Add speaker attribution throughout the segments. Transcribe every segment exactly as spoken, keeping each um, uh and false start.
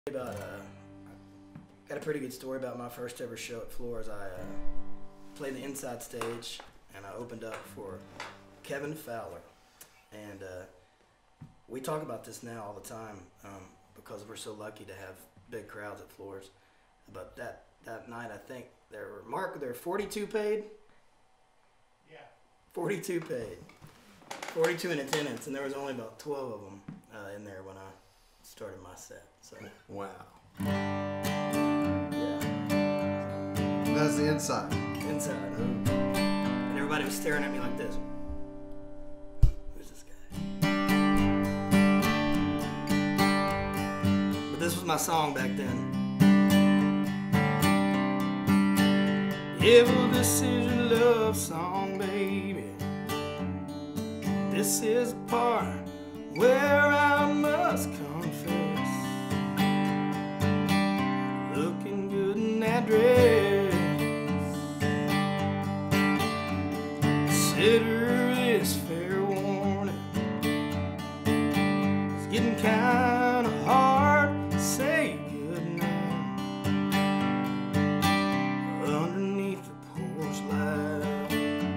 Speaker 1: About uh, got a pretty good story about my first ever show at Floore. As I uh, played the inside stage and I opened up for Kevin Fowler, and uh, we talk about this now all the time um, because we're so lucky to have big crowds at Floore's. But that that night, I think there were Mark, there were forty-two paid.
Speaker 2: Yeah.
Speaker 1: forty-two paid. forty-two in attendance, and there was only about twelve of them uh, in there when I started my set. So
Speaker 3: wow.
Speaker 1: Yeah.
Speaker 3: That's the inside.
Speaker 1: Inside. And everybody was staring at me like this. Who's this guy? But this was my song back then. Evil decision love song, baby. This is the part where I must confess. Looking good in that dress. Consider this fair warning. It's getting kind of hard to say goodnight underneath the porch light.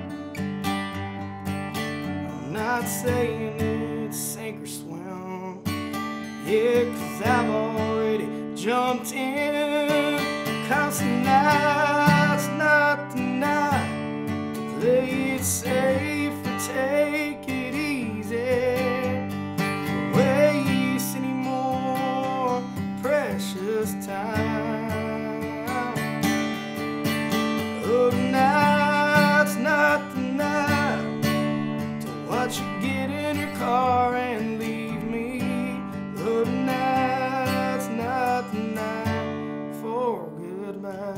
Speaker 1: I'm not saying it's sink or swim, yeah, 'cause I've already jumped in. 'Cause tonight's not the night to play it safe or take it easy. Waste any more precious time. Oh, tonight's not the night to watch you get in your car and leave me. Oh, tonight's not the night for goodbye.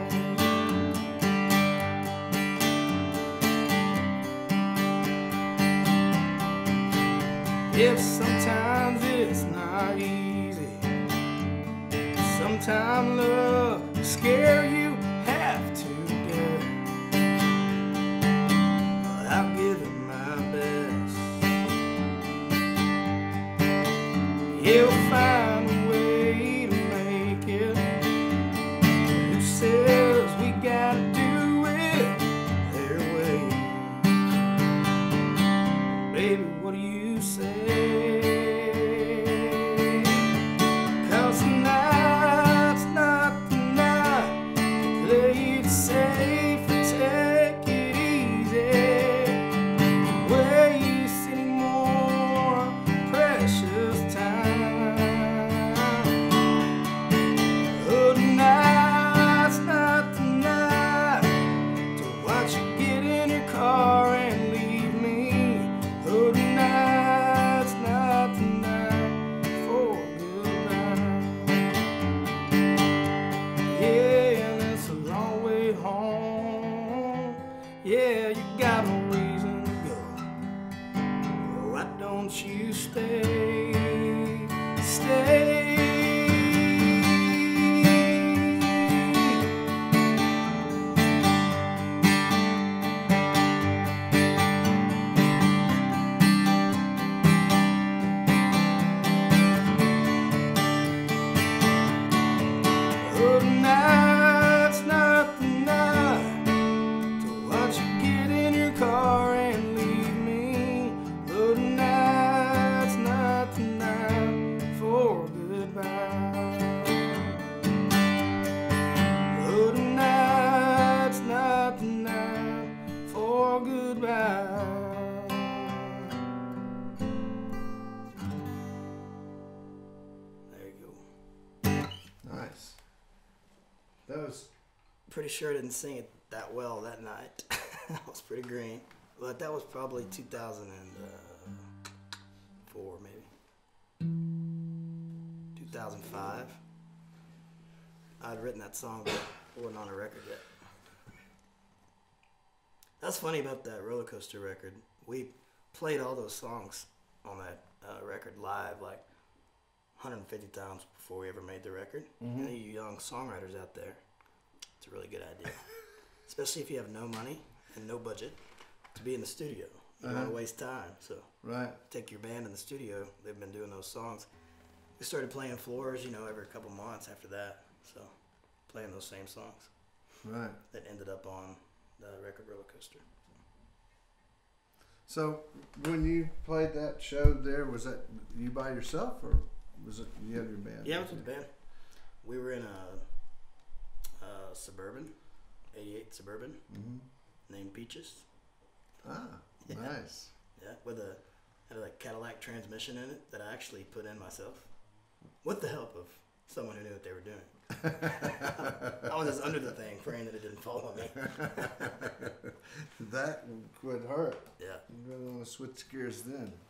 Speaker 1: If sometimes it's not easy, sometimes love will scare you half to death. But I'll give it my best. You'll find a way to make it. Who says we gotta do it their way? Baby, what do you say? 'Cause tonight's not the night to play it safe and take it easy. Waste any more precious time. Oh, tonight's not the night to watch you get in your car and leave me. Oh, tonight's not the night for goodbye. Yeah, and it's a long way home. Yeah, you got no reason to go. Why don't you stay? Stay. Oh, tonight's not the night to watch you get in your car and leave me. Oh, tonight's not the night for goodbye. Oh, tonight's not the night for goodbye. There you go.
Speaker 3: Nice. That was
Speaker 1: Pretty sure I didn't sing it that well that night. That was pretty green. But that was probably two thousand four, maybe. two thousand five. I'd written that song, but it wasn't on a record yet. That's funny about that Roller Coaster record. We played all those songs on that uh, record live like one hundred fifty times before we ever made the record.
Speaker 3: Mm-hmm.
Speaker 1: Any of you young songwriters out there, it's a really good idea. Especially if you have no money and no budget to be in the studio. You don't
Speaker 3: Uh-huh.
Speaker 1: want to waste time. So
Speaker 3: right.
Speaker 1: take your band in the studio. They've been doing those songs. we started playing Floores, you know, every couple months after that. So playing those same songs
Speaker 3: Right.
Speaker 1: that ended up on the record roller coaster.
Speaker 3: So when you played that show there, was that you by yourself or was it you had your band?
Speaker 1: Yeah, I was with the band. We were in a, a Suburban, eighty-eight Suburban,
Speaker 3: Mm-hmm.
Speaker 1: named Peaches.
Speaker 3: Ah,
Speaker 1: Yeah.
Speaker 3: nice.
Speaker 1: Yeah, with a had a like, Cadillac transmission in it that I actually put in myself, with the help of someone who knew what they were doing. I was just under the thing, praying that it didn't fall on me.
Speaker 3: That would hurt.
Speaker 1: Yeah.
Speaker 3: You really want to switch gears then.